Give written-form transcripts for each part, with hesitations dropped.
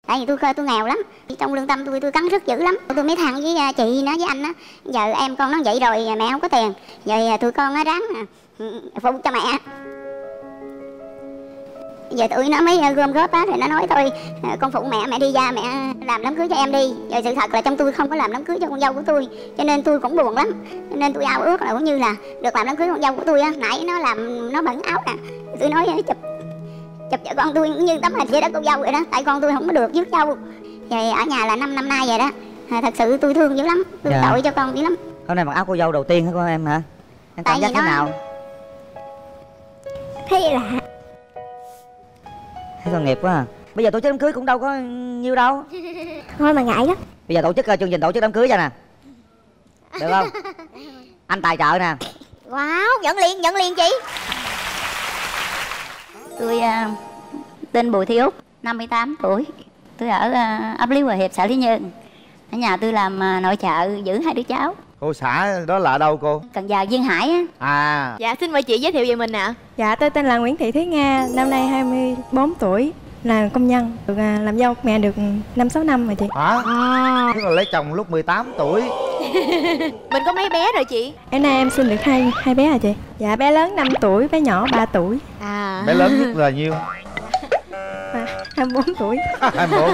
Tại vì tôi nghèo lắm, trong lương tâm tôi cắn rứt dữ lắm. Tôi mới than với chị nó với anh á, giờ em con nó vậy rồi mẹ không có tiền, giờ tụi con ráng phụ cho mẹ. Giờ tụi nó mới gom góp á, rồi nó nói thôi con phụ mẹ đi ra mẹ làm đám cưới cho em đi. Giờ sự thật là trong tôi không có làm đám cưới cho con dâu của tôi, cho nên tôi cũng buồn lắm. Cho nên tôi ao ước là cũng như là được làm đám cưới con dâu của tôi á. Nãy nó làm nó bận áo nè, tôi nói chụp vợ con tôi cũng như tấm hình vậy đó cô dâu vậy đó. Tại con tôi không có được rước dâu. Vậy ở nhà là 5 năm nay vậy đó. Thật sự tôi thương dữ lắm, tôi tội cho con dữ lắm. Hôm nay mặc áo cô dâu đầu tiên hả con em hả? Em cảm giác thế nào? Thấy lạ. Thấy tội nghiệp quá à. Bây giờ tổ chức đám cưới cũng đâu có nhiêu đâu. Thôi mà ngại lắm. Bây giờ tổ chức chương trình tổ chức đám cưới cho nè, được không? Anh tài trợ nè. Wow, nhận liền chị. Tôi tên Bùi Thị Út, 58 tuổi. Tôi ở ấp Lý Hòa Hiệp, xã Lý Nhơn. Ở nhà tôi làm nội trợ, giữ 2 đứa cháu. Cô xã đó là ở đâu cô? Cần Giờ, Duyên Hải á. À. Dạ, xin mời chị giới thiệu về mình ạ. Dạ, tôi tên là Nguyễn Thị Thúy Nga, năm nay 24 tuổi, là công nhân, được làm dâu mẹ được 5-6 năm rồi chị. Hả? Tức là lấy chồng lúc 18 tuổi. Mình có mấy bé rồi chị? Em nay em sinh được hai bé hả chị? Dạ, bé lớn 5 tuổi, bé nhỏ 3 tuổi. À. Bé lớn nhất là nhiêu? 24 tuổi. 24.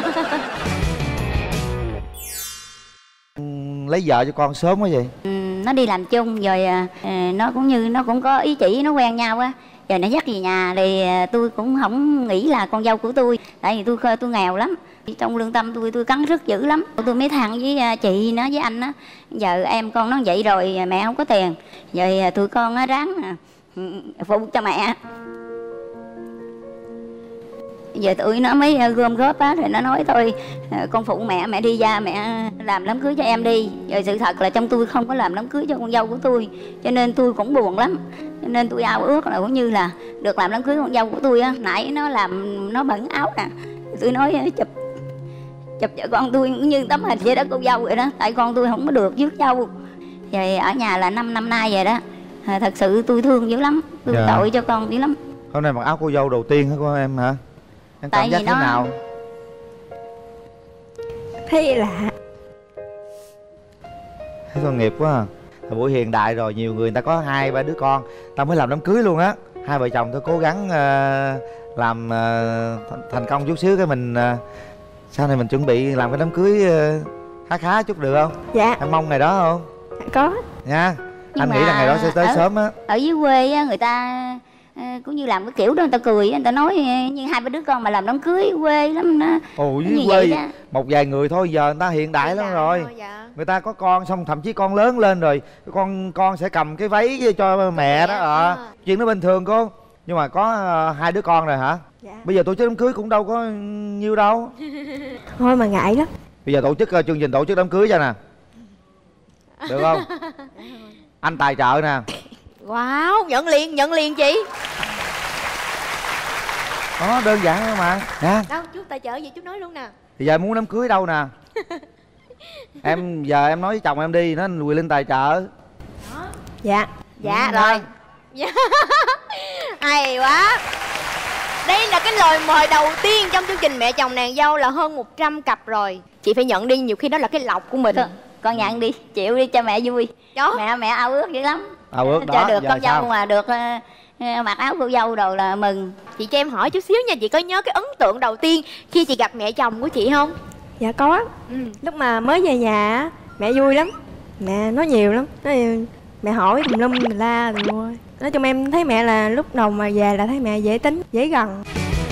Lấy vợ cho con sớm quá vậy? Nó đi làm chung rồi nó cũng có ý chỉ, nó quen nhau á. Rồi nó dắt về nhà thì tôi cũng không nghĩ là con dâu của tôi. Tại vì tôi nghèo lắm, trong lương tâm tôi cắn rứt dữ lắm. Tôi mới than với chị nó với anh á, giờ em con nó vậy rồi mẹ không có tiền, rồi tụi con ráng phụ cho mẹ. Giờ tụi nó mới gom góp á, rồi nó nói thôi con phụ mẹ đi ra mẹ làm đám cưới cho em đi. Rồi sự thật là trong tôi không có làm đám cưới cho con dâu của tôi, cho nên tôi cũng buồn lắm. Cho nên tôi ao ước là cũng như là được làm đám cưới con dâu của tôi á. Nãy nó làm nó bận áo nè, tôi nói chụp vợ con tôi cũng như tấm hình vậy đó cô dâu vậy đó. Tại con tôi không có được rước dâu. Vậy ở nhà là 5 năm nay vậy đó. Thật sự tôi thương dữ lắm, tôi tội cho con dữ lắm. Hôm nay mặc áo cô dâu đầu tiên hả con em hả? Em cảm giác thế nào? Thấy lạ. Thấy tội nghiệp quá à. Thời buổi hiện đại rồi, nhiều người ta có 2-3 đứa con, ta mới làm đám cưới luôn á. Hai vợ chồng tôi cố gắng làm thành công chút xíu, cái mình sau này mình chuẩn bị làm cái đám cưới khá chút được không? Dạ. Em mong ngày đó không? Dạ, có. Nha. Nhưng anh nghĩ là ngày đó sẽ tới sớm á. Ở dưới quê á, người ta cũng như làm cái kiểu đó, người ta cười, người ta nói như 2-3 đứa con mà làm đám cưới quê lắm đó. Ồ, dưới quê một vài người thôi, giờ người ta hiện đại lắm rồi. Dạ. Người ta có con xong thậm chí con lớn lên rồi con sẽ cầm cái váy cho mẹ đó. Chuyện đó bình thường cô. Nhưng mà có 2 đứa con rồi hả? Dạ. Bây giờ tổ chức đám cưới cũng đâu có nhiêu đâu. Thôi mà ngại lắm. Bây giờ tổ chức chương trình tổ chức đám cưới cho nè, được không? Anh tài trợ nè. Wow, nhận liền chị. Đó, đơn giản thôi mà nha. Đâu, chú tài trợ gì chú nói luôn nè. Thì giờ em muốn đám cưới đâu nè? Giờ em nói với chồng em đi, nó quỳ lên tài trợ. Dạ. Dạ rồi. Dạ. Hay quá. Đây là cái lời mời đầu tiên trong chương trình Mẹ Chồng Nàng Dâu, là hơn 100 cặp rồi. Chị phải nhận đi, nhiều khi đó là cái lộc của mình. Con nhận đi, chịu đi cho mẹ vui. Đó. Mẹ ao ước dữ lắm. Ao ước đó. Cho được con sao? dâu mà được mặc áo cô dâu đồ là mừng. Chị cho em hỏi chút xíu nha, chị có nhớ cái ấn tượng đầu tiên khi chị gặp mẹ chồng của chị không? Dạ có. Lúc mà mới về nhà á, mẹ vui lắm. Mẹ nói nhiều lắm. Mẹ hỏi tùm lum mình la rồi. Nói chung em thấy mẹ là lúc đầu mà về là thấy mẹ dễ tính, dễ gần.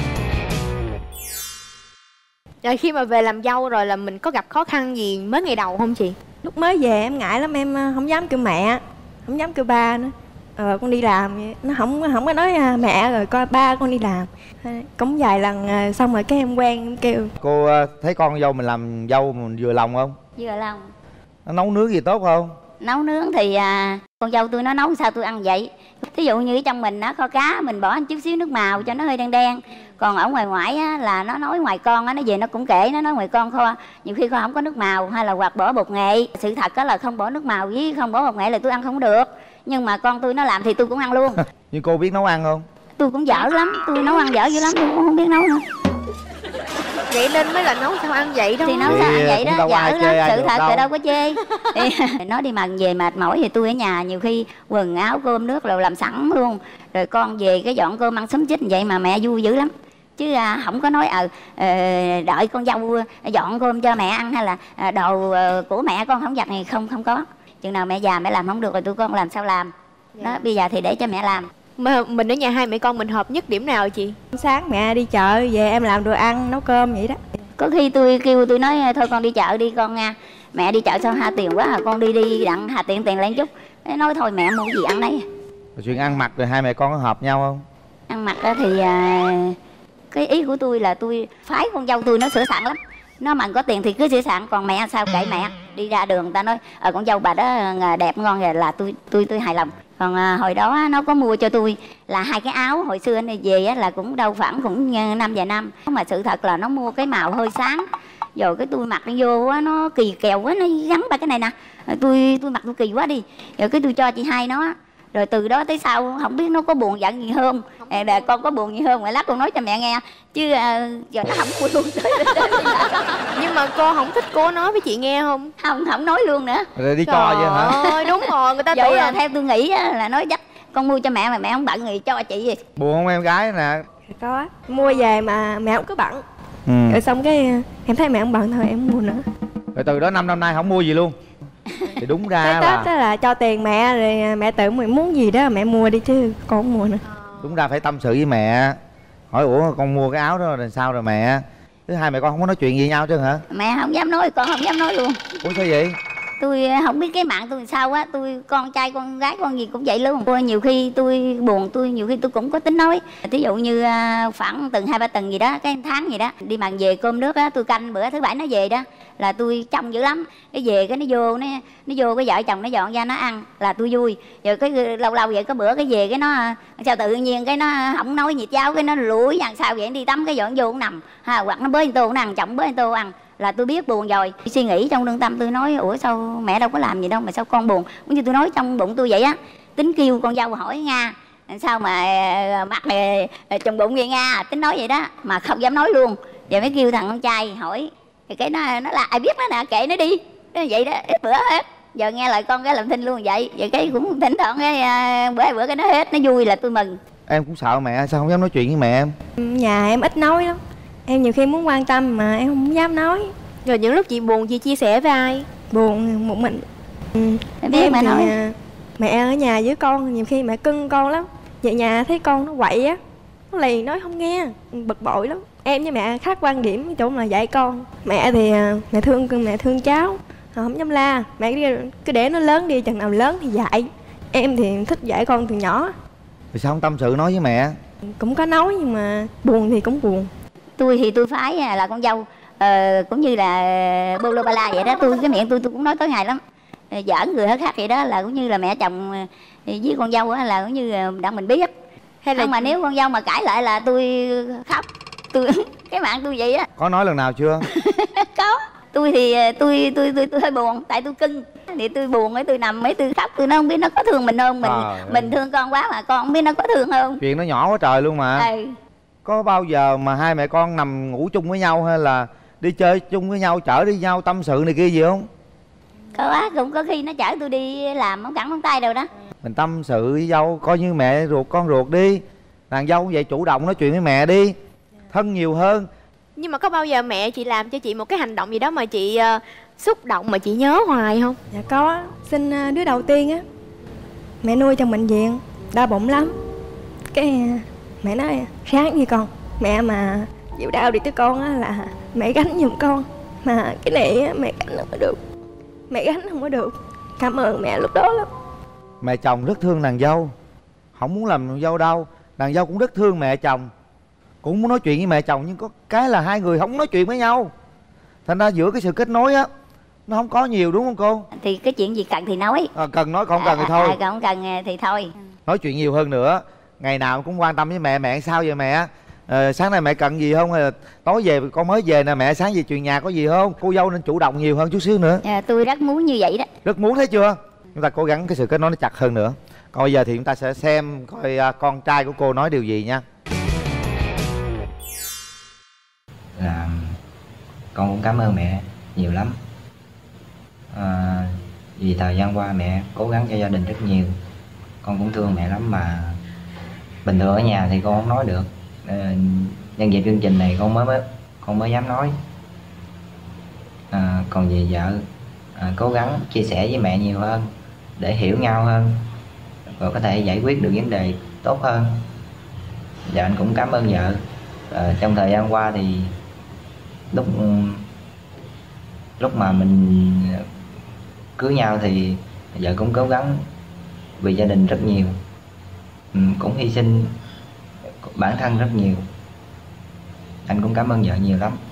Rồi khi mà về làm dâu rồi là mình có gặp khó khăn gì mới ngày đầu không chị? Lúc mới về em ngại lắm, em không dám kêu mẹ, không dám kêu ba nữa. Con đi làm vậy. Nó không có nói mẹ rồi coi ba con đi làm. Cũng vài lần xong rồi cái em quen em kêu. Cô thấy con dâu mình làm dâu mình vừa lòng không? Vừa lòng. Nó nấu nướng gì tốt không? Nấu nướng thì con dâu tôi nó nấu sao tôi ăn vậy. Thí dụ như trong mình kho cá mình bỏ chút xíu nước màu cho nó hơi đen đen. Còn ở ngoài ngoại á, là nó nói ngoài con á, nó về nó cũng kể, nó nói ngoài con kho nhiều khi kho không có nước màu hay là hoặc bỏ bột nghệ. Sự thật á là không bỏ nước màu với không bỏ bột nghệ là tôi ăn không được. Nhưng mà con tôi nó làm thì tôi cũng ăn luôn. Nhưng cô biết nấu ăn không? Tôi cũng dở lắm, tôi nấu ăn dở dữ lắm, tôi cũng không biết nấu nữa. Vậy nên mới là nấu sao ăn vậy đó. Thì nấu sao ăn vậy đó, đâu ai dở chê ai lắm, sự được thật đâu. thì đâu có chê. Nói đi mà về mệt mỏi thì tôi ở nhà nhiều khi quần áo cơm nước rồi làm sẵn luôn. Rồi con về cái dọn cơm ăn xúm chích vậy mà mẹ vui dữ lắm. Chứ không có nói đợi con dâu dọn cơm cho mẹ ăn hay là đồ của mẹ con không giặt này, không có. Chừng nào mẹ già mẹ làm không được rồi tụi con làm sao làm. Đó, bây giờ thì để cho mẹ làm. Mà mình ở nhà hai mẹ con mình hợp nhất điểm nào chị? Sáng mẹ đi chợ về em làm đồ ăn nấu cơm vậy đó. Có khi tôi nói thôi con đi chợ đi con nha. Mẹ đi chợ sao hà tiền quá con đi đặng hà tiền lên chút. Nói thôi mẹ mua gì ăn đấy. Chuyện ăn mặc rồi hai mẹ con có hợp nhau không? Ăn mặc đó thì cái ý của tôi là tôi phái con dâu tôi nó sửa soạn lắm. Nó mà có tiền thì cứ sửa soạn, còn mẹ sao kệ mẹ. Đi ra đường người ta nói con dâu bà đó đẹp ngon rồi là tôi hài lòng. Còn hồi đó nó có mua cho tôi là 2 cái áo, hồi xưa này về là cũng đâu khoảng cũng vài năm. Mà sự thật là nó mua cái màu hơi sáng. Rồi cái tôi mặc vô á nó kỳ kèo quá, nó gắn ba cái này nè. Tôi mặc tôi kỳ quá đi. Rồi cái tôi cho chị hai nó. Rồi từ đó tới sau không biết nó có buồn giận gì không. Con có buồn gì không, lát con nói cho mẹ nghe. Chứ giờ nó không mua luôn. Nhưng mà cô không thích cô nói với chị nghe không? Không nói luôn nữa. Rồi đi cho vậy hả? Ơi đúng rồi, người ta Vậy tưởng là là theo tôi nghĩ là nói chắc con mua cho mẹ mà mẹ không bận thì cho chị gì. Buồn không em gái nè? Có mua về mà mẹ không có bận. Ừ. Rồi xong cái em thấy mẹ không bận thôi em không mua nữa. Rồi từ đó 5 năm nay không mua gì luôn. Thì đúng ra Cái Tết là đó là cho tiền mẹ rồi mẹ tự mình muốn gì đó mẹ mua đi chứ con không mua nữa. đúng ra phải tâm sự với mẹ. Hỏi ủa con mua cái áo đó rồi sao rồi mẹ? Thứ hai mẹ con không có nói chuyện gì với nhau chứ hả? Mẹ không dám nói, con không dám nói luôn. Ủa sao vậy? Tôi không biết cái mạng tôi sao á, con trai con gái con gì cũng vậy luôn. Nhiều khi tôi buồn, nhiều khi tôi cũng có tính nói. Thí dụ như khoảng tuần 2-3 tuần gì đó, cái tháng gì đó đi màn về cơm nước á, tôi canh bữa thứ Bảy nó về đó là tôi trông dữ lắm. Cái về cái nó vô cái vợ chồng nó dọn ra nó ăn là tôi vui. Rồi cái lâu vậy có bữa cái về cái nó sao tự nhiên cái nó không nói gì cháu, cái nó lủi dàn sao vậy, đi tắm cái dọn vô cũng nằm hoặc nó bới tô nó ăn, chồng bới tô ăn là tôi biết buồn rồi. Suy nghĩ trong lương tâm tôi nói ủa sao mẹ đâu có làm gì đâu mà sao con buồn. Cũng như tôi nói trong bụng tôi vậy á. Tính kêu con dâu hỏi Nga sao mà mặt này trùng bụng vậy Nga, tính nói vậy đó mà không dám nói luôn. Giờ mới kêu thằng con trai hỏi thì cái nó là ai biết nó nè, kệ nó đi. Nó vậy đó, ít bữa hết. Giờ nghe lời con cái làm thinh luôn vậy. Vậy cái cũng thỉnh thoảng cái bữa cái nó hết, nó vui là tôi mừng. Em cũng sợ mẹ, sao không dám nói chuyện với mẹ em? Nhà em ít nói lắm. Em nhiều khi muốn quan tâm mà em không dám nói. Rồi những lúc chị buồn chị chia sẻ với ai? Buồn một mình. Biết Em mà thì nói. mẹ ở nhà với con nhiều khi mẹ cưng con lắm. Về nhà thấy con nó quậy á, nó liền nói không nghe, bực bội lắm. Em với mẹ khác quan điểm chỗ là dạy con. Mẹ thì mẹ thương cháu, không dám la. Mẹ cứ để nó lớn đi, chừng nào lớn thì dạy. Em thì thích dạy con từ nhỏ. Vì sao không tâm sự nói với mẹ? Cũng có nói nhưng mà buồn thì cũng buồn. Tôi thì tôi phái là con dâu cũng như là bô lô ba la vậy đó. Cái miệng tôi cũng nói tối ngày lắm. Giỡn người khác vậy đó là cũng như là mẹ chồng với con dâu á là cũng như đặng mình biết. Hay là mà nếu con dâu mà cãi lại là tôi khóc. Cái mạng tôi vậy á. Có nói lần nào chưa? Có. Tôi thì tôi hơi buồn tại tôi cưng. Thì tôi buồn ấy, tôi nằm ấy, tôi khóc, tôi nó không biết nó có thương mình không. Mình thương con quá mà con không biết nó có thương không. Chuyện nó nhỏ quá trời luôn mà. Có bao giờ mà hai mẹ con nằm ngủ chung với nhau hay là đi chơi chung với nhau, chở đi nhau tâm sự này kia gì không? Có, cũng có khi nó chở tôi đi làm không cẳng móng tay đâu đó. Mình tâm sự với dâu coi như mẹ ruột con ruột đi. Nàng dâu vậy chủ động nói chuyện với mẹ đi, thân nhiều hơn. Nhưng mà có bao giờ mẹ chị làm cho chị một cái hành động gì đó mà chị xúc động mà chị nhớ hoài không? Dạ có. Sinh đứa đầu tiên á, mẹ nuôi trong bệnh viện đau bụng lắm. Cái mẹ nói sáng như con, mẹ mà chịu đau đi tới con á là mẹ gánh giùm con. Mà cái này á, mẹ gánh không có được. Mẹ gánh không có được. Cảm ơn mẹ lúc đó lắm. Mẹ chồng rất thương nàng dâu, không muốn làm nàng dâu đâu. Nàng dâu cũng rất thương mẹ chồng, cũng muốn nói chuyện với mẹ chồng, nhưng có cái là hai người không nói chuyện với nhau. Thành ra giữa cái sự kết nối á nó không có nhiều, đúng không cô? Thì cái chuyện gì cần thì nói. Cần nói, không cần thì thôi. Không cần thì thôi. Nói chuyện nhiều hơn nữa. Ngày nào cũng quan tâm với mẹ. Mẹ sao vậy mẹ? Sáng nay mẹ cần gì không? Hay là tối về con mới về nè mẹ, sáng về chuyện nhà có gì không? Cô dâu nên chủ động nhiều hơn chút xíu nữa. Tôi rất muốn như vậy đó. Rất muốn, thấy chưa? Chúng ta cố gắng cái sự kết nối nó chặt hơn nữa. Còn bây giờ thì chúng ta sẽ xem coi con trai của cô nói điều gì nha. Con cũng cảm ơn mẹ nhiều lắm. Vì thời gian qua mẹ cố gắng cho gia đình rất nhiều. Con cũng thương mẹ lắm, mà bình thường ở nhà thì con không nói được. Nhân dịp chương trình này con mới dám nói. Còn về vợ, cố gắng chia sẻ với mẹ nhiều hơn để hiểu nhau hơn, rồi có thể giải quyết được vấn đề tốt hơn. Và anh cũng cảm ơn vợ. Trong thời gian qua thì lúc mà mình cưới nhau thì vợ cũng cố gắng vì gia đình rất nhiều, cũng hy sinh bản thân rất nhiều. Anh cũng cảm ơn vợ nhiều lắm.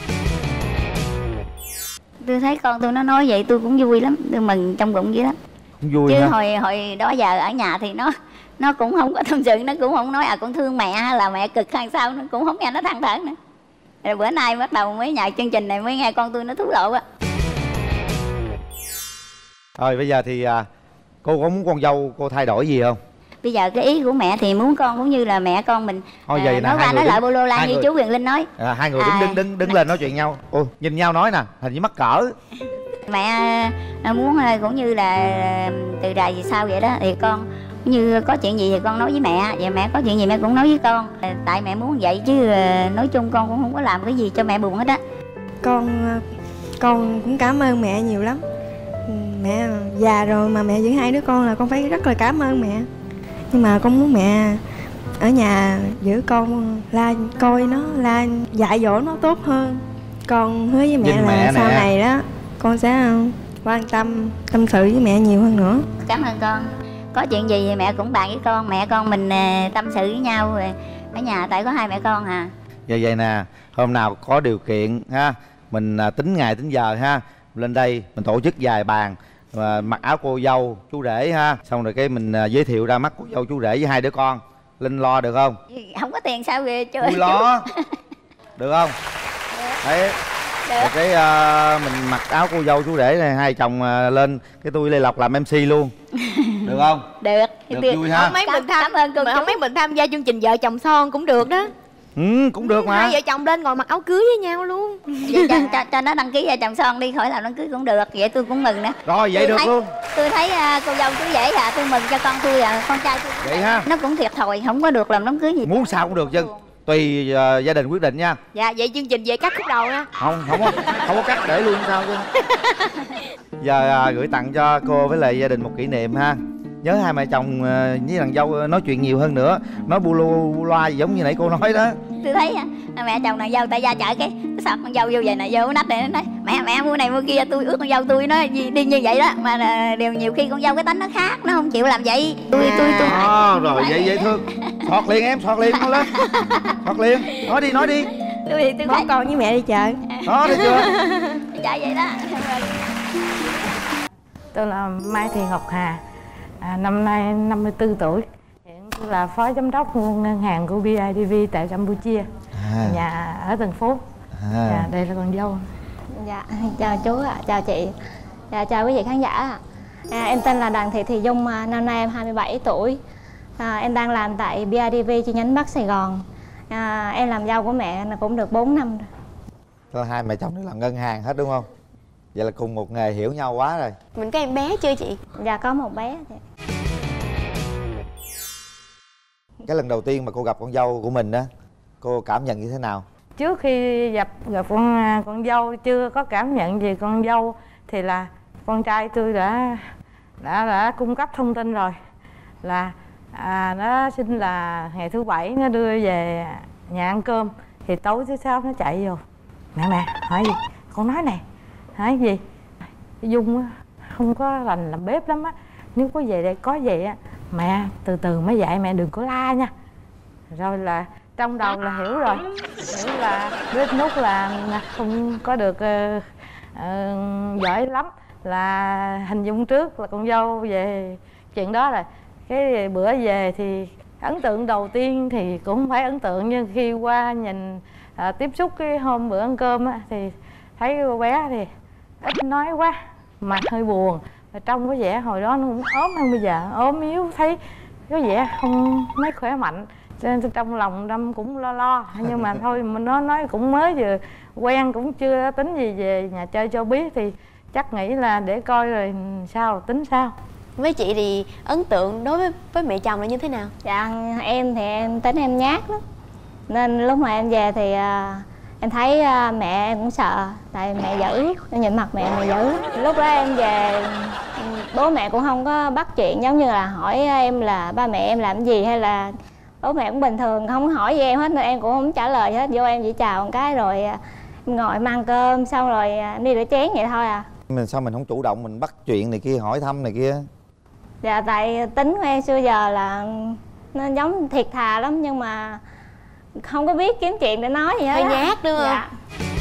Tôi thấy con tôi nó nói vậy tôi cũng vui lắm, tôi mừng trong bụng dữ lắm. Cũng vui Chứ ha. hồi đó giờ ở nhà thì nó cũng không có tâm sự, nó cũng không nói con thương mẹ hay là mẹ cực hay sao, nó cũng không nghe nó than thở nữa. Rồi bữa nay bắt đầu mới nhạc chương trình này mới nghe con tôi nó thú lộ á. Rồi bây giờ thì cô có muốn con dâu cô thay đổi gì không? Bây giờ cái ý của mẹ thì muốn con cũng như là mẹ con mình Thôi vậy nè, nói hai qua người nói lại đứng- bô lô la hai như người- chú Quyền Linh nói. Hai người đứng lên nói chuyện nhau. Ồ, nhìn nhau nói nè, hình như mắc cỡ. Mẹ muốn cũng như là từ đời về sau vậy đó, thì con như có chuyện gì thì con nói với mẹ, và mẹ có chuyện gì mẹ cũng nói với con. Tại mẹ muốn vậy chứ nói chung con cũng không có làm cái gì cho mẹ buồn hết á. Con cũng cảm ơn mẹ nhiều lắm. Mẹ già rồi mà mẹ giữ hai đứa con là con phải rất là cảm ơn mẹ. Nhưng mà con muốn mẹ ở nhà giữ con, la coi nó, la dạy dỗ nó tốt hơn. Con hứa với mẹ Nhìn là mẹ sau nè. này đó con sẽ quan tâm sự với mẹ nhiều hơn nữa. Cảm ơn con. Có chuyện gì thì mẹ cũng bàn với con, mẹ con mình tâm sự với nhau rồi ở nhà, tại có hai mẹ con à. Vậy nè, hôm nào có điều kiện ha, mình tính ngày tính giờ ha, lên đây mình tổ chức vài bàn, mặc áo cô dâu chú rể ha, xong rồi cái mình giới thiệu ra mắt cô dâu chú rể với hai đứa con. Linh lo được không? Không có tiền sao về chơi. Tôi lo. Được không? Đấy. Rồi cái mình mặc áo cô dâu chú rể này, hai chồng lên cái tôi Lê Lộc làm MC luôn. Được không? Được. Được vui ha. Không mấy mình Cảm ơn cô chú. mấy mình tham gia chương trình vợ chồng son cũng được đó. Cũng được mà. Hai vợ chồng lên ngồi mặc áo cưới với nhau luôn. Vậy cho nó đăng ký vợ chồng son đi, khỏi làm đám cưới cũng được. Vậy tôi cũng mừng nữa. Rồi vậy Tôi được thấy- luôn. Tôi thấy cô dâu chú rể tôi mừng cho con tôi, con trai tôi. Vậy ha. Nó cũng thiệt thòi, không có được làm đám cưới gì. Muốn sao cũng được chứ. Tùy gia đình quyết định nha. Dạ vậy chương trình về cắt khúc đầu nha. Không có cắt để luôn sao chứ. Giờ gửi tặng cho cô với lại gia đình một kỷ niệm ha. Nhớ hai mẹ chồng với thằng dâu nói chuyện nhiều hơn nữa, nói bu loa giống như nãy cô nói đó. Tôi thấy mẹ chồng nàng dâu tại ra chợ cái sọt con dâu vô vậy nè, vô nách này nó nói mẹ mua này mua kia, tôi ước con dâu tôi nó đi như vậy đó, mà điều nhiều khi con dâu cái tánh nó khác, nó không chịu làm vậy. Tôi Rồi vậy dễ thương. Thọt liền em, thọt liền con lên. Thọt liền, nói đi. tôi Bố thấy con với mẹ đi chợ. Đó thấy chưa? chạy vậy đó. Tôi là Mai Thị Ngọc Hà, năm nay 54 tuổi. Hiện tôi là phó giám đốc ngân hàng của BIDV tại Campuchia, nhà ở Tân Phú. Đây là con dâu. Dạ, chào chú ạ, chào chị. Dạ, chào quý vị khán giả ạ. Em tên là Đặng Thị Thị Dung, năm nay em 27 tuổi. Em đang làm tại BIDV chi nhánh Bắc Sài Gòn. Em làm dâu của mẹ cũng được 4 năm rồi. Thôi hai mẹ chồng đều làm ngân hàng hết đúng không? Vậy là cùng một nghề, hiểu nhau quá rồi. Mình có em bé chưa chị? Dạ, có một bé. Cái lần đầu tiên mà cô gặp con dâu của mình á, cô cảm nhận như thế nào? Trước khi gặp con dâu chưa có cảm nhận gì con dâu thì là con trai tôi đã cung cấp thông tin rồi, là nó sinh là ngày thứ Bảy, nó đưa về nhà ăn cơm thì tối thứ Sáu nó chạy vô mẹ hỏi gì, con nói này hỏi gì, Dung á không có rành làm bếp lắm á, nếu có về đây có về á mẹ từ từ mới dạy, mẹ đừng có la nha. Rồi là trong đầu là hiểu rồi, hiểu là bếp núc là không có được giỏi lắm, là hình dung trước là con dâu về chuyện đó. Rồi cái bữa về thì ấn tượng đầu tiên thì cũng không phải ấn tượng, nhưng khi qua nhìn tiếp xúc cái hôm bữa ăn cơm á, thì thấy cô bé thì ít nói quá, mặt hơi buồn, và trông có vẻ hồi đó nó cũng ốm hơn bây giờ, ốm yếu, thấy có vẻ không mấy khỏe mạnh. cho nên trong lòng Trâm cũng lo nhưng mà thôi mình nói cũng mới vừa quen, cũng chưa tính gì về nhà chơi cho biết, thì chắc nghĩ là để coi rồi sao tính sao. Với chị thì ấn tượng đối với mẹ chồng là như thế nào? Dạ em thì em tính em nhát lắm, nên lúc mà em về thì em thấy mẹ em cũng sợ, tại mẹ dữ, em nhìn mặt mẹ dữ. Lúc đó em về bố mẹ cũng không có bắt chuyện, giống như là hỏi em là ba mẹ em làm gì, hay là bố mẹ cũng bình thường không hỏi gì em hết, nên em cũng không trả lời gì hết. Vô em chỉ chào một cái rồi em ngồi em ăn cơm xong rồi đi rửa chén vậy thôi à. Mình sao mình không chủ động mình bắt chuyện này kia, hỏi thăm này kia? Dạ tại tính của em xưa giờ là nó giống thiệt thà lắm, nhưng mà không có biết kiếm chuyện để nói gì hết. Hơi nhát đúng không? Dạ.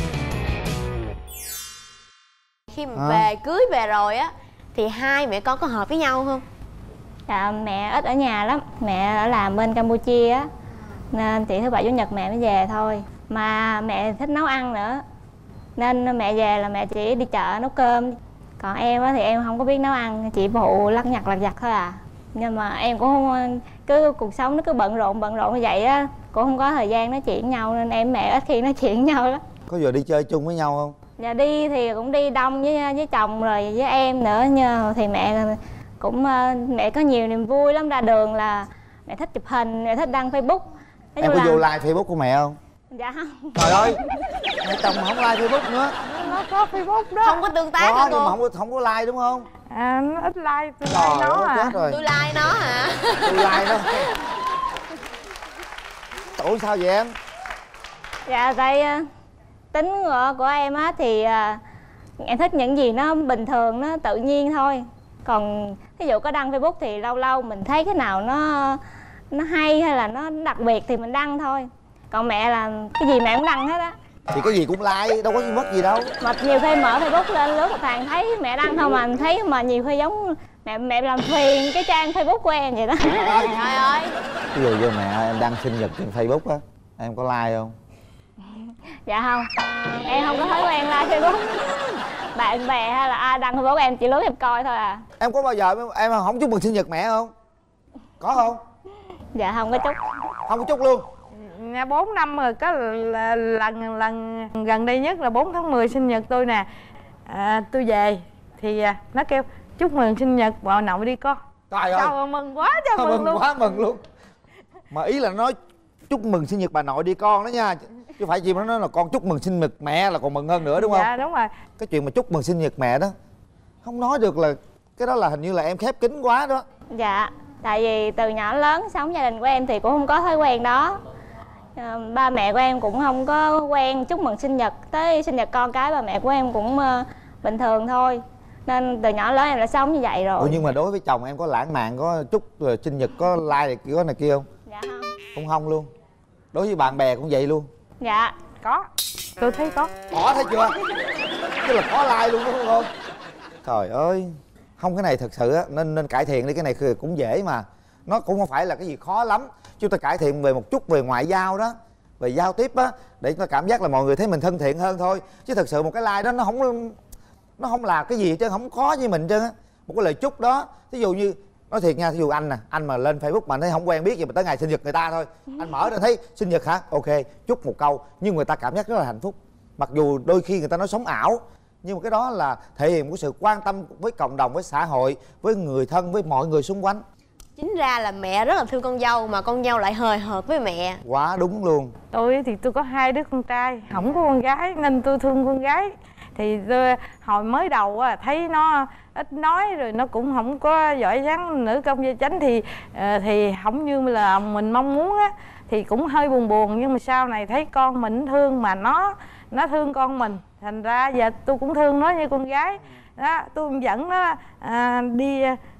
Khi mà về cưới về rồi á thì hai mẹ con có hợp với nhau không? Dạ mẹ ít ở nhà lắm, mẹ ở làm bên Campuchia á, nên chỉ thứ bảy chủ nhật mẹ mới về thôi. Mà mẹ thích nấu ăn nữa, nên mẹ về là mẹ chỉ đi chợ nấu cơm. Còn em á thì em không có biết nấu ăn, chỉ phụ lặt vặt thôi à. Nhưng mà em cũng không, cứ cuộc sống nó cứ bận rộn như vậy á, cũng không có thời gian nói chuyện với nhau, nên em mẹ ít khi nói chuyện với nhau lắm. Có giờ đi chơi chung với nhau không? Dạ đi thì cũng đi đông với chồng rồi với em nữa, nhưng thì mẹ cũng mẹ có nhiều niềm vui lắm. Ra đường là mẹ thích chụp hình, mẹ thích đăng Facebook. Em có vô like Facebook của mẹ không? Dạ không. Trời ơi, mẹ chồng mà không like Facebook nữa. Nó có Facebook đó. Không có tương tác đó, hả nhưng cô? mà không có like đúng không? Nó ít like, tôi Trời like nó ơi, à. chết rồi. Tôi like nó hả? Tôi like nó. Ủa sao vậy em? Dạ tại tính của em á thì em thích những gì nó bình thường, nó tự nhiên thôi. Còn ví dụ có đăng Facebook thì lâu lâu mình thấy cái nào nó hay hay là nó đặc biệt thì mình đăng thôi. Còn mẹ là cái gì mẹ cũng đăng hết á. Thì cái gì cũng like, đâu có mất gì đâu. Mà nhiều khi mở Facebook lên lướt một thằng thấy mẹ đăng thôi mà thấy, mà nhiều khi giống mẹ làm phiền cái trang Facebook của em vậy đó. Trời ơi. Ví dụ như mẹ em đăng sinh nhật trên Facebook á, em có like không? Dạ không, em không có thói quen like Facebook. Bạn bè hay là ai đăng Facebook em chỉ lướt em coi thôi à. Em có bao giờ em không chúc mừng sinh nhật mẹ không? Có không? Dạ không có chúc. Không có chúc luôn? 4 năm rồi, có lần gần đây nhất là 4 tháng 10 sinh nhật tôi nè. Tôi về thì nó kêu chúc mừng sinh nhật bà nội đi con. Trời ơi, sao mừng quá trời mừng luôn. Quá mừng luôn. Mà ý là nói chúc mừng sinh nhật bà nội đi con đó nha, chứ phải gì mà nó nói là con chúc mừng sinh nhật mẹ là còn mừng hơn nữa đúng không? Dạ đúng rồi. Cái chuyện mà chúc mừng sinh nhật mẹ đó không nói được, là cái đó là hình như là em khép kín quá đó. Dạ, tại vì từ nhỏ lớn sống gia đình của em thì cũng không có thói quen đó. Ba mẹ của em cũng không có quen chúc mừng sinh nhật. Tới sinh nhật con cái ba mẹ của em cũng bình thường thôi. Nên từ nhỏ lớn em đã sống như vậy rồi. Ủa nhưng mà đối với chồng em có lãng mạn, có chúc sinh nhật, có like này kia không? Dạ không. Cũng không luôn. Đối với bạn bè cũng vậy luôn? Dạ có, tôi thấy có. Thấy chưa? Tức là có like luôn đúng không? Trời ơi, không, cái này thật sự á nên cải thiện đi, cái này cũng dễ mà. Nó cũng không phải là cái gì khó lắm. Chúng ta cải thiện về một chút về ngoại giao đó, về giao tiếp á, để chúng ta cảm giác là mọi người thấy mình thân thiện hơn thôi. Chứ thật sự một cái like đó nó không là cái gì chứ không khó như mình chứ á. Một cái lời chúc đó, ví dụ như nói thiệt nha, ví dụ anh nè, anh mà lên Facebook mà anh thấy không quen biết gì mà tới ngày sinh nhật người ta thôi, anh mở ra thấy sinh nhật hả, ok, chúc một câu, nhưng người ta cảm giác rất là hạnh phúc. Mặc dù đôi khi người ta nói sống ảo, nhưng mà cái đó là thể hiện một sự quan tâm với cộng đồng, với xã hội, với người thân, với mọi người xung quanh. Chính ra là mẹ rất là thương con dâu mà con dâu lại hời hợt với mẹ. Quá đúng luôn. Tôi thì tôi có 2 đứa con trai, không có con gái nên tôi thương con gái. Thì tôi, hồi mới đầu á, thấy nó ít nói rồi nó cũng không có giỏi giang nữ công gia chánh thì không như là mình mong muốn á, thì cũng hơi buồn. Nhưng mà sau này thấy con mình thương mà nó thương con mình, thành ra giờ tôi cũng thương nó như con gái đó. Tôi dẫn nó đi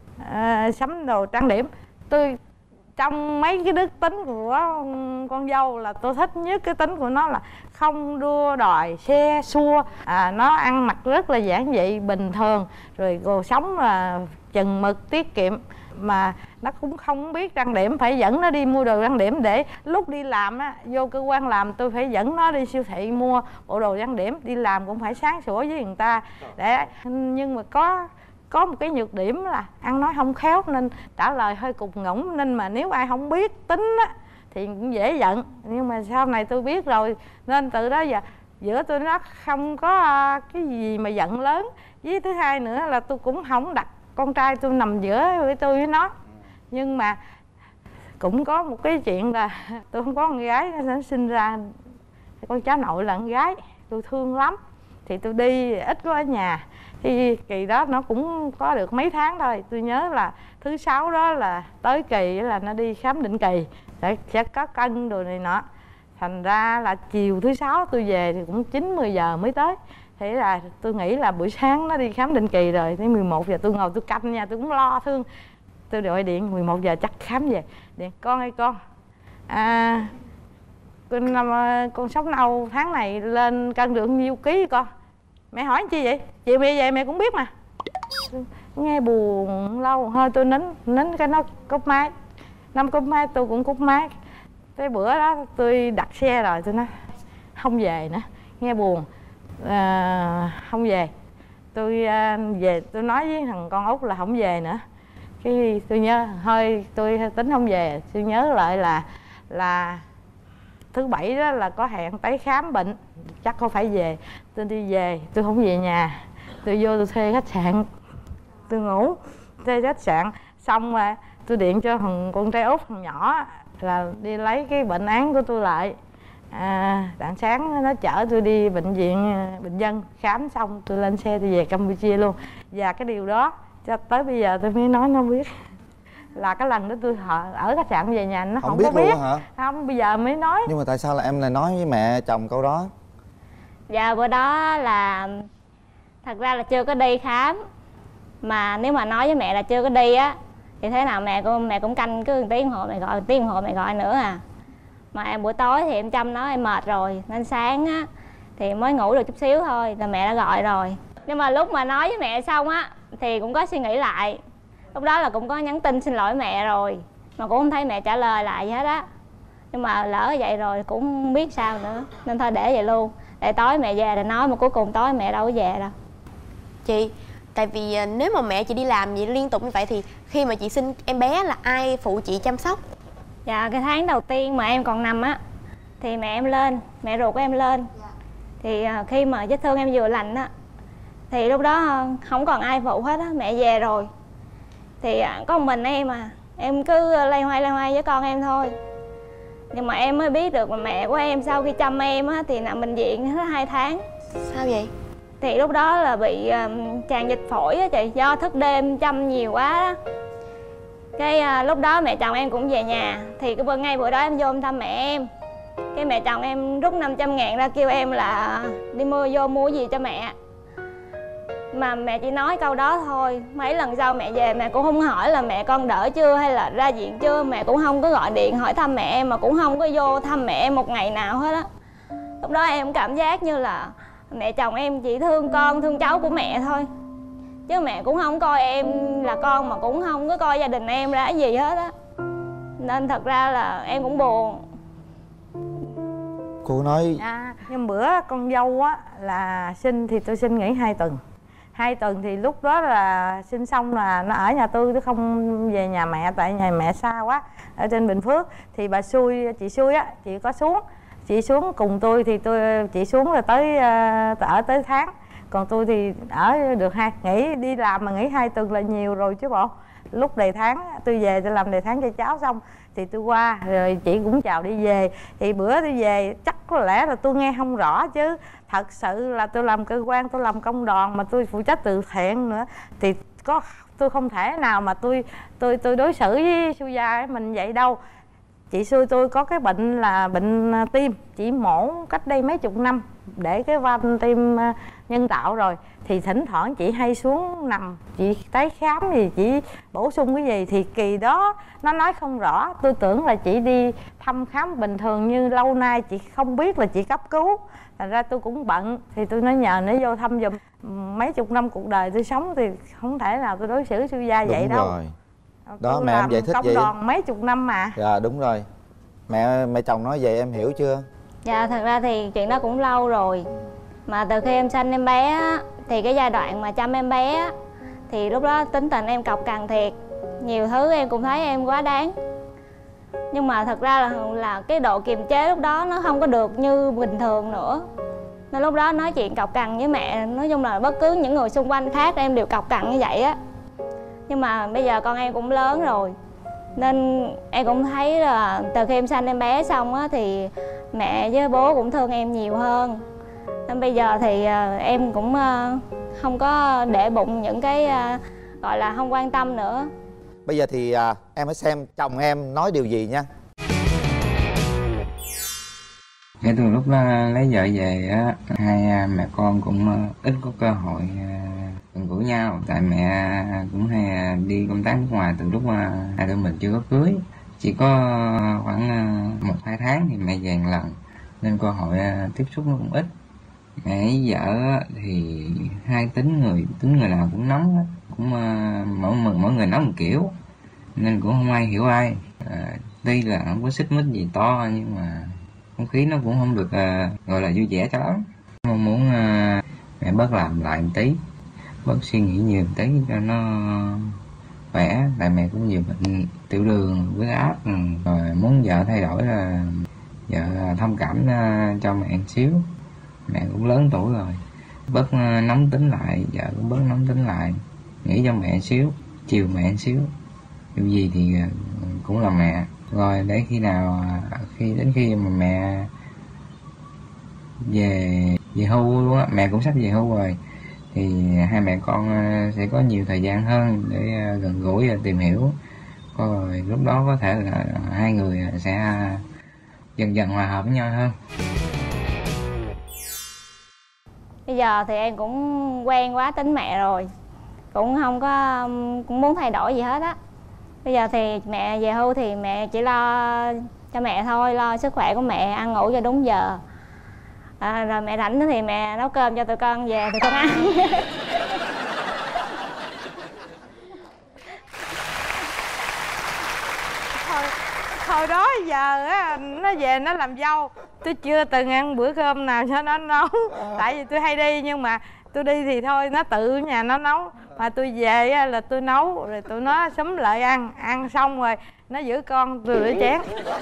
sắm đồ trang điểm. Tôi trong mấy cái đức tính của con dâu là tôi thích nhất cái tính của nó là không đua đòi xe xua, nó ăn mặc rất là giản dị bình thường, rồi cuộc sống là chừng mực tiết kiệm. Mà nó cũng không biết trang điểm, phải dẫn nó đi mua đồ trang điểm, để lúc đi làm á, vô cơ quan làm tôi phải dẫn nó đi siêu thị mua bộ đồ trang điểm. Đi làm cũng phải sáng sủa với người ta để, nhưng mà có một cái nhược điểm là ăn nói không khéo nên trả lời hơi cục ngủng. Nên mà nếu ai không biết tính á thì cũng dễ giận. Nhưng mà sau này tôi biết rồi nên từ đó giờ giữa tôi nó không có cái gì mà giận lớn. Với thứ hai nữa là tôi cũng không đặt con trai tôi nằm giữa với tôi với nó. Nhưng mà cũng có một cái chuyện là tôi không có con gái, nó sinh ra con cháu nội là con gái, tôi thương lắm thì tôi đi ít có ở nhà. Thì kỳ đó nó cũng có được mấy tháng thôi. Tôi nhớ là thứ sáu đó là tới kỳ là nó đi khám định kỳ sẽ có cân đồ này nọ. Thành ra là chiều thứ sáu tôi về thì cũng 9-10 giờ mới tới. Thế là tôi nghĩ là buổi sáng nó đi khám định kỳ rồi, tới 11 giờ tôi ngồi tôi canh nha, tôi cũng lo thương. Tôi gọi điện 11 giờ chắc khám về. Điện con ơi con, con sống nâu tháng này lên cân được nhiêu ký con? Mẹ hỏi chi vậy? Chiều mẹ về mẹ cũng biết mà. Nghe buồn lâu hơi tôi nín cái nó cúp máy. Năm cúp máy tôi cũng cúp máy. Cái bữa đó tôi đặt xe rồi tôi nói không về nữa, nghe buồn, không về. Tôi về tôi nói với thằng con út là không về nữa. Cái tôi nhớ hơi tôi tính không về. Tôi nhớ lại là thứ bảy đó là có hẹn tới khám bệnh, chắc không phải về. Tôi đi về, tôi không về nhà, tôi vô tôi thuê khách sạn, tôi ngủ thuê khách sạn. Xong rồi tôi điện cho thằng con trai út, thằng nhỏ là đi lấy cái bệnh án của tôi lại. Đặng sáng nó chở tôi đi bệnh viện Bình Dân khám xong tôi lên xe tôi về Campuchia luôn. Và cái điều đó cho tới bây giờ tôi mới nói nó biết. Là cái lần đó tôi ở khách sạn về nhà nó không có biết. Luôn hả? Không, bây giờ mới nói. Nhưng mà tại sao là em lại nói với mẹ chồng câu đó? Dạ bữa đó là thật ra là chưa có đi khám. Mà nếu mà nói với mẹ là chưa có đi á thì thế nào mẹ cũng canh cứ 1 tiếng đồng hồ mẹ gọi, 1 tiếng đồng hồ mẹ gọi nữa à. Mà buổi tối thì em chăm nó em mệt rồi nên sáng á thì mới ngủ được chút xíu thôi là mẹ đã gọi rồi. Nhưng mà lúc mà nói với mẹ xong á thì cũng có suy nghĩ lại. Lúc đó là cũng có nhắn tin xin lỗi mẹ rồi mà cũng không thấy mẹ trả lời lại gì hết á. Nhưng mà lỡ vậy rồi cũng không biết sao nữa nên thôi để vậy luôn. Để tối mẹ về rồi nói, mà cuối cùng tối mẹ đâu có về đâu. Chị, tại vì nếu mà mẹ chị đi làm vậy liên tục như vậy thì khi mà chị sinh em bé là ai phụ chị chăm sóc? Dạ cái tháng đầu tiên mà em còn nằm á thì mẹ em lên, mẹ ruột của em lên. Thì khi mà vết thương em vừa lành á thì lúc đó không còn ai phụ hết á, mẹ về rồi. Thì có một mình em à, em cứ loay hoay với con em thôi. Nhưng mà em mới biết được mà mẹ của em sau khi chăm em á thì nằm bệnh viện hết 2 tháng. Sao vậy? Thì lúc đó là bị tràn dịch phổi á chị, do thức đêm chăm nhiều quá đó. Cái lúc đó mẹ chồng em cũng về nhà. Thì cái ngay bữa đó em vô thăm mẹ em. Cái mẹ chồng em rút 500.000 ra kêu em là đi mua gì cho mẹ. Mà mẹ chỉ nói câu đó thôi. Mấy lần sau mẹ về mẹ cũng không hỏi là mẹ con đỡ chưa hay là ra viện chưa. Mẹ cũng không có gọi điện hỏi thăm mẹ em, mà cũng không có vô thăm mẹ em một ngày nào hết á. Lúc đó em cảm giác như là mẹ chồng em chỉ thương con, thương cháu của mẹ thôi. Chứ mẹ cũng không coi em là con, mà cũng không có coi gia đình em ra cái gì hết á. Nên thật ra là em cũng buồn. Cô nói Nhưng bữa con dâu á là sinh thì tôi xin nghỉ 2 tuần. 2 tuần thì lúc đó là sinh xong là nó ở nhà tôi không về nhà mẹ, tại nhà mẹ xa quá ở trên Bình Phước. Thì bà chị xui á, chị có xuống, chị xuống cùng tôi thì chị xuống rồi ở tới tháng. Còn tôi thì ở được nghỉ đi làm mà nghỉ 2 tuần là nhiều rồi chứ bộ. Lúc đầy tháng tôi về tôi làm đầy tháng cho cháu xong thì tôi qua rồi chị cũng chào đi về. Thì bữa tôi về chắc có lẽ là tôi nghe không rõ, chứ thật sự là tôi làm cơ quan, tôi làm công đoàn mà tôi phụ trách từ thiện nữa thì tôi không thể nào mà tôi đối xử với Suza mình vậy đâu. Chị xui tôi có cái bệnh là bệnh tim, chị mổ cách đây mấy chục năm để cái van tim nhân tạo rồi. Thì thỉnh thoảng chị hay xuống nằm, chị tái khám gì, chị bổ sung cái gì. Thì kỳ đó nó nói không rõ, tôi tưởng là chị đi thăm khám bình thường như lâu nay chị không biết là chị cấp cứu. Thành ra tôi cũng bận thì tôi nói nhờ nó vô thăm giùm. Mấy chục năm cuộc đời tôi sống thì không thể nào tôi đối xử Suza vậy đâu. Rồi. Đó mẹ em giải thích công vậy. đoàn mấy chục năm mà. Dạ đúng rồi. Mẹ chồng nói vậy em hiểu chưa? Dạ thật ra thì chuyện đó cũng lâu rồi. Mà từ khi em sanh em bé á, thì cái giai đoạn mà chăm em bé á, thì lúc đó tính tình em cọc cằn thiệt. Nhiều thứ em cũng thấy em quá đáng. Nhưng mà thật ra là cái độ kiềm chế lúc đó nó không có được như bình thường nữa. Nên lúc đó nói chuyện cọc cằn với mẹ, nói chung là bất cứ những người xung quanh khác em đều cọc cằn như vậy á. Nhưng mà bây giờ con em cũng lớn rồi, nên em cũng thấy là từ khi em sanh em bé xong á thì mẹ với bố cũng thương em nhiều hơn. Nên bây giờ thì em cũng không có để bụng những cái gọi là không quan tâm nữa. Bây giờ thì em hãy xem chồng em nói điều gì nha. Kể từ lúc lấy vợ về á, hai mẹ con cũng ít có cơ hội gần gũi nhau. Tại mẹ cũng hay đi công tác nước ngoài từ lúc hai đứa mình chưa có cưới. Chỉ có khoảng 1-2 tháng thì mẹ về một lần, nên cơ hội tiếp xúc nó cũng ít. Mẹ vợ thì hai tính người nào cũng nóng hết, cũng mỗi người nóng một kiểu, nên cũng không ai hiểu ai. Tuy là không có xích mích gì to, nhưng mà không khí nó cũng không được gọi là vui vẻ cho lắm. Mong muốn mẹ bớt làm lại một tí, bớt suy nghĩ nhiều một tí cho nó khỏe. Tại mẹ cũng nhiều bệnh tiểu đường, huyết áp, rồi muốn vợ thay đổi là vợ thông cảm cho mẹ một xíu. Mẹ cũng lớn tuổi rồi, bớt nóng tính lại, vợ cũng bớt nóng tính lại, nghĩ cho mẹ một xíu, chiều mẹ một xíu. Điều gì thì cũng là mẹ. Rồi để khi nào đến khi mà mẹ về hưu luôn á, mẹ cũng sắp về hưu rồi, thì hai mẹ con sẽ có nhiều thời gian hơn để gần gũi và tìm hiểu. Rồi lúc đó có thể là hai người sẽ dần dần hòa hợp với nhau hơn. Bây giờ thì em cũng quen quá tính mẹ rồi, cũng không có cũng muốn thay đổi gì hết á. Bây giờ thì mẹ về hưu thì mẹ chỉ lo cho mẹ thôi, lo sức khỏe của mẹ, ăn ngủ cho đúng giờ. Rồi mẹ rảnh thì mẹ nấu cơm cho tụi con về tụi con ăn. Hồi đó giờ á, nó về nó làm dâu, tôi chưa từng ăn bữa cơm nào cho nó nấu. Tại vì tôi hay đi, nhưng mà tôi đi thì thôi, nó tự ở nhà nó nấu. Mà tôi về á, là tôi nấu, rồi tụi nó xúm lại ăn xong rồi nó giữ con tôi rửa chén.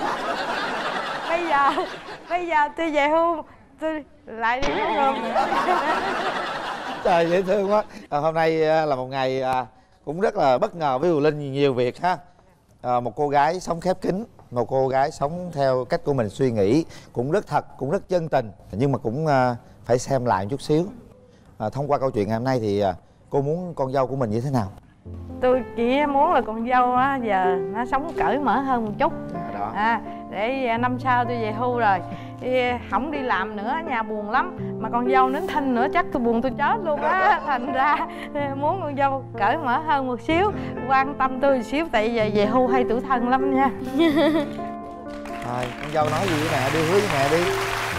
Bây giờ tôi về hưu, tôi lại đi nấu cơm. Trời, dễ thương quá. Hôm nay là một ngày cũng rất là bất ngờ với Huyền Linh, nhiều việc ha. Một cô gái sống khép kín, một cô gái sống theo cách của mình suy nghĩ, cũng rất thật, cũng rất chân tình, nhưng mà cũng phải xem lại một chút xíu. Thông qua câu chuyện ngày hôm nay thì cô muốn con dâu của mình như thế nào? Tôi chỉ muốn là con dâu á giờ nó sống cởi mở hơn một chút. Để năm sau tôi về hưu rồi thì không đi làm nữa, nhà buồn lắm. Mà con dâu nín thinh nữa chắc tôi buồn tôi chết luôn á. Thành ra muốn con dâu cởi mở hơn một xíu, quan tâm tôi một xíu. Tại giờ về hưu hay tủi thân lắm nha. Thôi, con dâu nói gì với mẹ, đưa hứa với mẹ đi.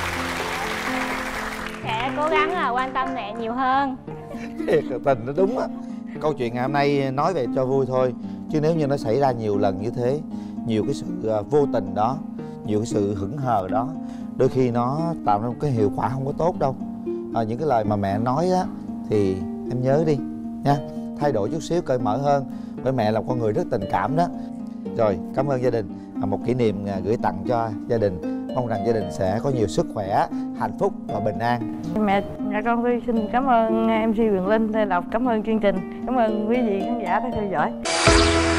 Sẽ cố gắng là quan tâm mẹ nhiều hơn. Thiệt là tình nó đúng á. Câu chuyện ngày hôm nay nói về cho vui thôi, chứ nếu như nó xảy ra nhiều lần như thế, nhiều cái sự vô tình đó, nhiều cái sự hững hờ đó, đôi khi nó tạo ra một cái hiệu quả không có tốt đâu. Những cái lời mà mẹ nói á thì em nhớ đi nha, thay đổi chút xíu, cởi mở hơn, bởi mẹ là con người rất tình cảm đó. Rồi, cảm ơn gia đình. Một kỷ niệm gửi tặng cho gia đình, mong rằng gia đình sẽ có nhiều sức khỏe, hạnh phúc và bình an. Mẹ con tôi xin cảm ơn MC Huyền Linh, Lộc, cảm ơn chương trình, cảm ơn quý vị khán giả đã theo dõi.